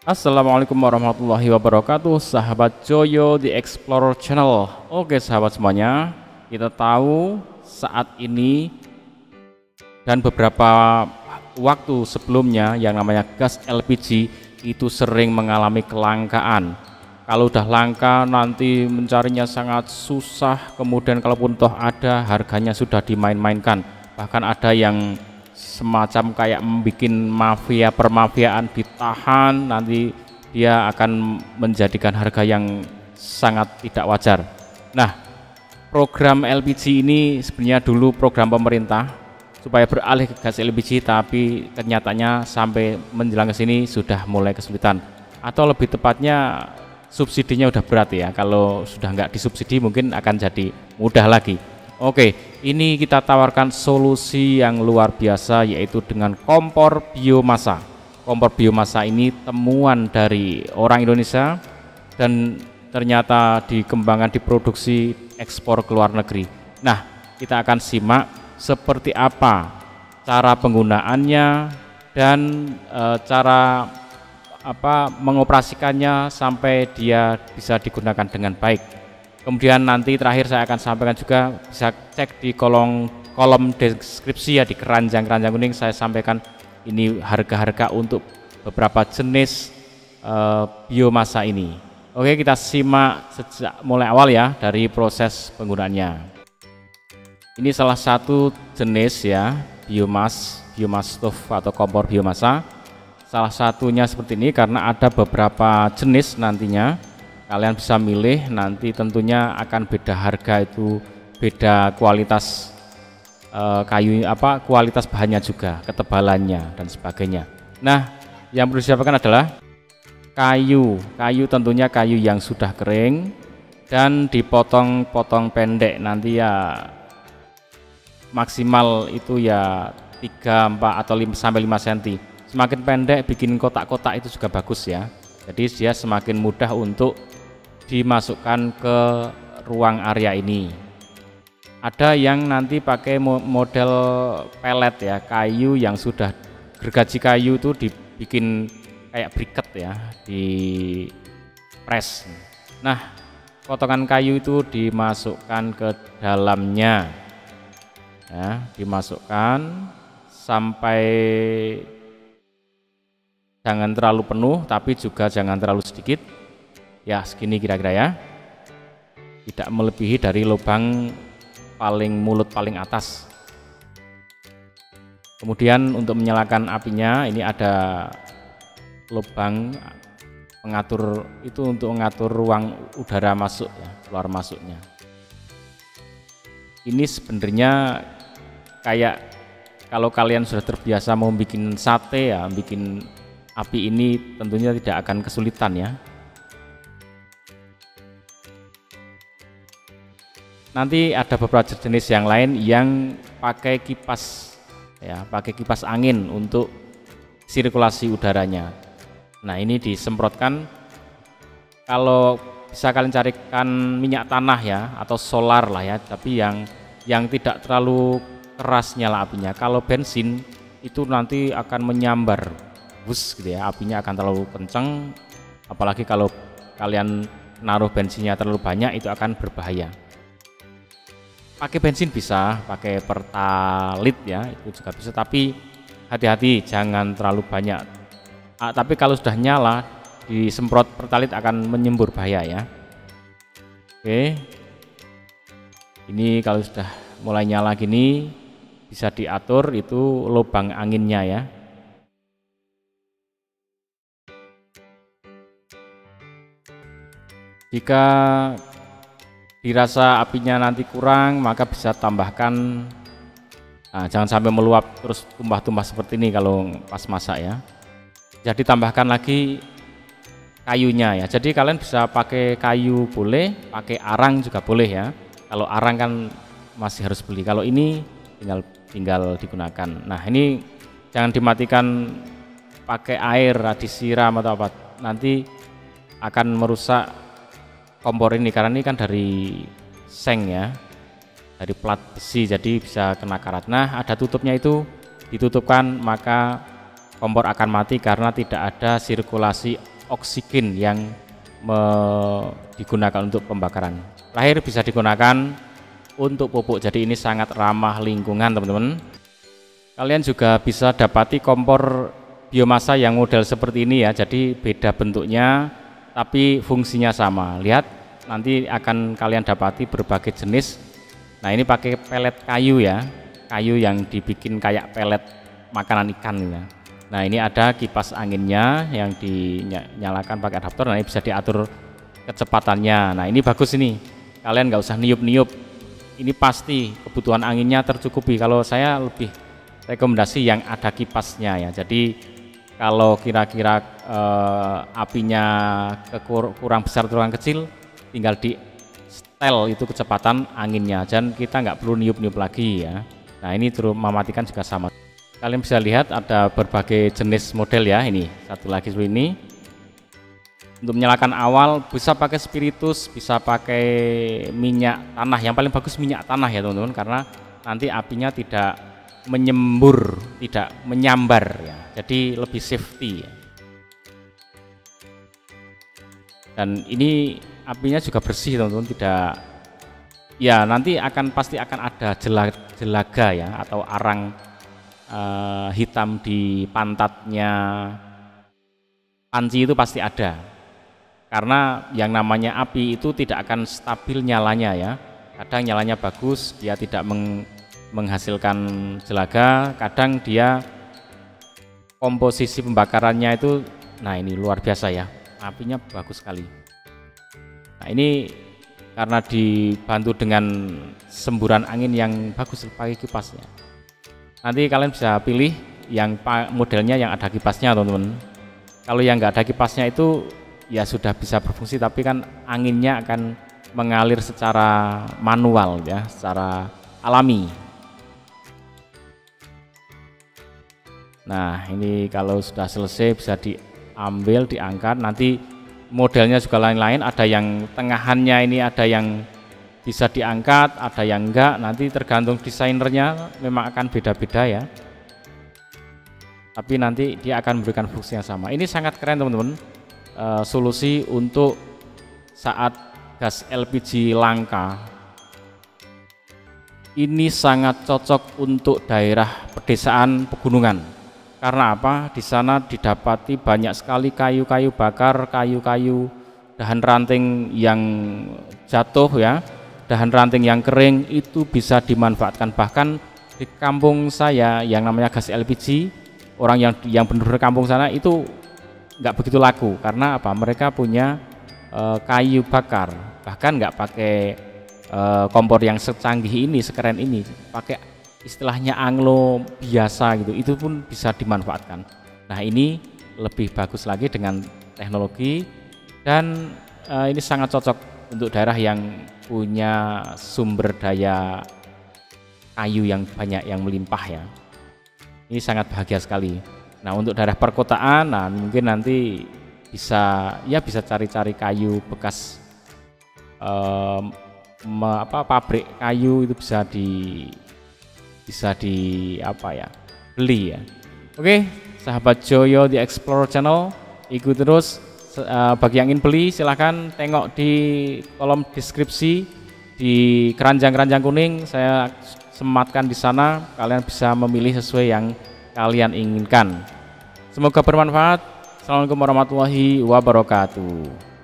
Assalamualaikum warahmatullahi wabarakatuh, sahabat Joyo The Explorer Channel. Oke sahabat semuanya, kita tahu saat ini dan beberapa waktu sebelumnya yang namanya gas LPG itu sering mengalami kelangkaan. Kalau udah langka nanti mencarinya sangat susah, kemudian kalaupun toh ada harganya sudah dimain-mainkan. Bahkan ada yang semacam kayak membuat mafia permafiaan, ditahan, nanti dia akan menjadikan harga yang sangat tidak wajar. Nah, program LPG ini sebenarnya dulu program pemerintah supaya beralih ke gas LPG, tapi kenyataannya sampai menjelang ke sini sudah mulai kesulitan, atau lebih tepatnya subsidinya udah berat ya. Kalau sudah nggak disubsidi mungkin akan jadi mudah lagi. Oke, ini kita tawarkan solusi yang luar biasa, yaitu dengan kompor biomasa. Kompor biomasa ini temuan dari orang Indonesia dan ternyata dikembangkan, diproduksi, ekspor ke luar negeri. Nah, kita akan simak seperti apa cara penggunaannya dan cara mengoperasikannya sampai dia bisa digunakan dengan baik. Kemudian nanti terakhir saya akan sampaikan juga, bisa cek di kolom deskripsi ya, di keranjang-keranjang kuning saya sampaikan ini harga-harga untuk beberapa jenis biomasa ini. Oke, kita simak sejak mulai awal ya, dari proses penggunaannya. Ini salah satu jenis ya, biomas stove atau kompor biomasa. Salah satunya seperti ini karena ada beberapa jenis nantinya. Kalian bisa milih, nanti tentunya akan beda harga, itu beda kualitas kayu, kualitas bahannya juga, ketebalannya dan sebagainya. Nah, yang perlu disiapkan adalah kayu tentunya kayu yang sudah kering dan dipotong-potong pendek, nanti ya maksimal itu ya 3, 4 atau 5 sampai 5 cm. Semakin pendek bikin kotak-kotak itu juga bagus ya. Jadi dia semakin mudah untuk dimasukkan ke ruang area ini. Ada yang nanti pakai model pelet ya, kayu yang sudah gergaji kayu itu dibikin kayak briket ya, di press. Nah, potongan kayu itu dimasukkan ke dalamnya ya, dimasukkan sampai jangan terlalu penuh tapi juga jangan terlalu sedikit ya, segini kira-kira ya, tidak melebihi dari lubang mulut paling atas. Kemudian untuk menyalakan apinya ini ada lubang pengatur, itu untuk mengatur ruang udara masuk ya, keluar masuknya. Ini sebenarnya kayak kalau kalian sudah terbiasa mau bikin sate ya, bikin api ini tentunya tidak akan kesulitan ya. Nanti ada beberapa jenis yang lain yang pakai kipas ya, pakai kipas angin untuk sirkulasi udaranya. Nah, ini disemprotkan. Kalau bisa kalian carikan minyak tanah ya, atau solar lah ya, tapi yang tidak terlalu keras nyala apinya. Kalau bensin itu nanti akan menyambar, bus gitu ya, apinya akan terlalu kencang. Apalagi kalau kalian naruh bensinnya terlalu banyak, itu akan berbahaya. Pakai bensin bisa, pakai pertalit ya, itu juga bisa, tapi hati-hati jangan terlalu banyak. Tapi kalau sudah nyala disemprot pertalit akan menyembur, bahaya ya. Oke, ini kalau sudah mulai nyala gini bisa diatur itu lubang anginnya ya. Jika dirasa apinya nanti kurang, maka bisa tambahkan, jangan sampai meluap terus tumpah-tumpah seperti ini kalau pas masak ya. Jadi tambahkan lagi kayunya ya. Jadi kalian bisa pakai kayu boleh, pakai arang juga boleh ya. Kalau arang kan masih harus beli, kalau ini tinggal digunakan. Nah, ini jangan dimatikan pakai air, disiram atau apa, nanti akan merusak kompor ini, karena ini kan dari seng ya, dari plat besi, jadi bisa kena karat. Nah, ada tutupnya, itu ditutupkan maka kompor akan mati karena tidak ada sirkulasi oksigen yang digunakan untuk pembakaran. Terakhir bisa digunakan untuk pupuk, jadi ini sangat ramah lingkungan teman-teman. Kalian juga bisa dapati kompor biomasa yang model seperti ini ya, jadi beda bentuknya tapi fungsinya sama. Lihat, nanti akan kalian dapati berbagai jenis. Nah, ini pakai pelet kayu ya, kayu yang dibikin kayak pelet makanan ikan ya. Nah, ini ada kipas anginnya yang dinyalakan pakai adaptor. Nah, ini bisa diatur kecepatannya. Nah, ini bagus ini, kalian nggak usah niup-niup, ini pasti kebutuhan anginnya tercukupi. Kalau saya lebih rekomendasi yang ada kipasnya ya, jadi kalau kira-kira apinya kurang besar atau kurang kecil, tinggal di setel itu kecepatan anginnya, dan kita nggak perlu niup-niup lagi ya. Nah, ini terus mematikan juga sama. Kalian bisa lihat ada berbagai jenis model ya. Ini satu lagi seperti ini. Untuk menyalakan awal bisa pakai spiritus, bisa pakai minyak tanah. Yang paling bagus minyak tanah ya teman-teman, karena nanti apinya tidak menyembur, tidak menyambar ya. Jadi lebih safety ya. Dan ini apinya juga bersih teman-teman, tidak ya, nanti pasti akan ada jelaga ya atau arang hitam di pantatnya panci, itu pasti ada, karena yang namanya api itu tidak akan stabil nyalanya ya. Kadang nyalanya bagus, dia tidak menghasilkan jelaga, kadang dia komposisi pembakarannya itu, nah ini luar biasa ya, apinya bagus sekali. Nah, ini karena dibantu dengan semburan angin yang bagus pakai kipasnya. Nanti kalian bisa pilih yang modelnya yang ada kipasnya teman-teman. Kalau yang nggak ada kipasnya itu ya sudah bisa berfungsi, tapi kan anginnya akan mengalir secara manual ya, secara alami. Nah, ini kalau sudah selesai bisa diambil, diangkat. Nanti modelnya juga lain-lain, ada yang tengahannya ini, ada yang bisa diangkat, ada yang enggak, nanti tergantung desainernya, memang akan beda-beda ya. Tapi nanti dia akan memberikan fungsi yang sama. Ini sangat keren teman-teman, solusi untuk saat gas LPG langka. Ini sangat cocok untuk daerah pedesaan pegunungan. Karena apa? Di sana didapati banyak sekali kayu-kayu bakar, kayu-kayu dahan ranting yang jatuh ya, dahan ranting yang kering itu bisa dimanfaatkan. Bahkan di kampung saya yang namanya gas LPG, orang yang benar-benar kampung sana itu nggak begitu laku, karena apa? Mereka punya kayu bakar, bahkan nggak pakai kompor yang secanggih ini, sekeren ini, pakai istilahnya anglo biasa gitu, itu pun bisa dimanfaatkan. Nah, ini lebih bagus lagi dengan teknologi, dan ini sangat cocok untuk daerah yang punya sumber daya kayu yang banyak, yang melimpah ya. Ini sangat bahagia sekali. Nah, untuk daerah perkotaan, nah mungkin nanti bisa cari-cari kayu bekas, pabrik kayu itu bisa beli ya. Oke, sahabat Joyo The Explorer Channel, ikuti terus. Bagi yang ingin beli silahkan tengok di kolom deskripsi, di keranjang-keranjang kuning saya sematkan di sana, kalian bisa memilih sesuai yang kalian inginkan. Semoga bermanfaat. Assalamualaikum warahmatullahi wabarakatuh.